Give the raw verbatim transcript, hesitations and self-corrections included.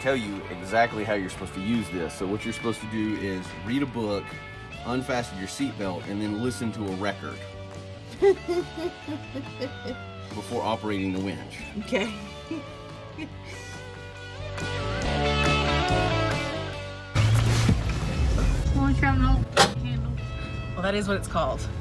tell you exactly how you're supposed to use this. So what you're supposed to do is read a book, unfasten your seatbelt, and then listen to a record before operating the winch. Okay. Well, that is what it's called.